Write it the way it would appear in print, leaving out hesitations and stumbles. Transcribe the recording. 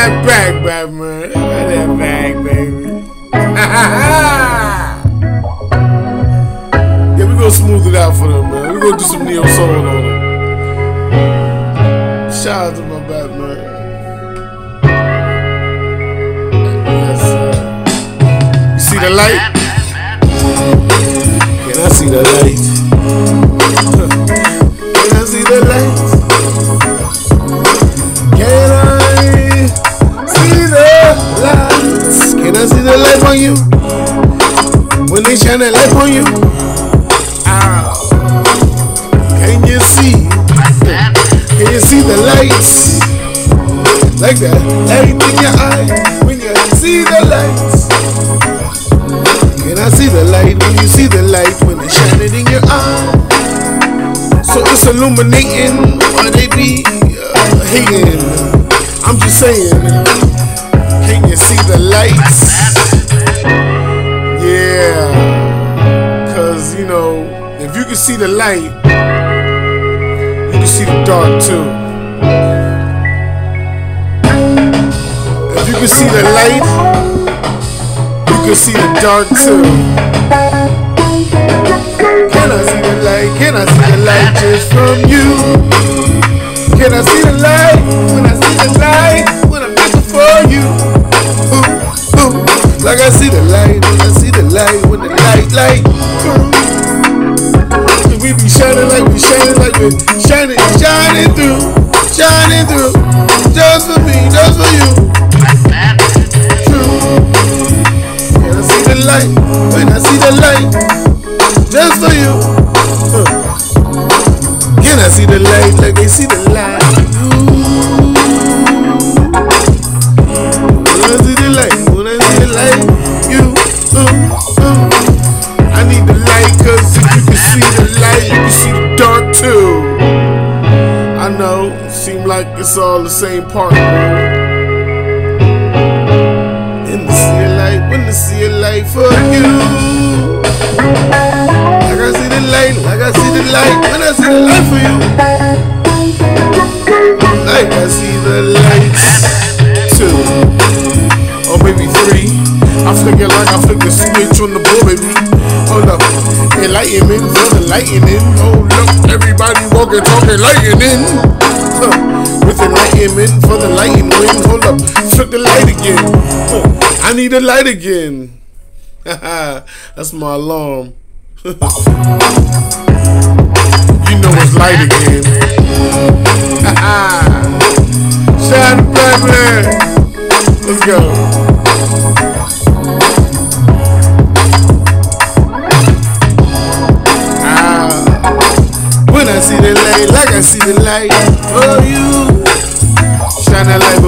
that bag, Batman. Run that bag, baby. Yeah, we gonna smooth it out for them, man. We gonna do some neo soul on them. Shout out to my Batman. Yes, sir. You see the light? Can I see the light? Can I see the light? Can I see the lights? Can I see the light on you? When they shine that light on you? Ow. Can you see? Can you see the lights? Like that light in your eye when you see the lights. Can I see the light when you see the light when it's shining in your eye? So it's illuminating while they be hating. I'm just saying, can you see the lights? Yeah, cause you know, if you can see the light, you can see the dark too. If you can see the light, you can see the dark too. Can I see the light? Can I see the light just from you? Can I see the light? When I see the light, when I'm looking for you. Ooh, ooh. Like I see the light, when I see the light, when the light. We be shining like we shining through, just for me, just for you. True. Can I see the light? When I see the light, just for you. Can I see the light like they see the light? When I see the light, you. I need the light, cause if you can see the light, you can see the dark too. I know, seem like it's all the same part. In the sea of light, when the sea of light for you. Like I see the light, when I see the light for you. Like I see the lights too. Or maybe three. I flick it like I flick the switch on the board, baby. Hold up, enlightenment for the lightning. Hold up, everybody walking, talking, lightning. With enlightenment for the lightning wind. Hold up, flick the light again. I need a light again. That's my alarm. You know it's light again. Shout out to Batman. Let's go. When I see the light, like I see the light for you. Shine that light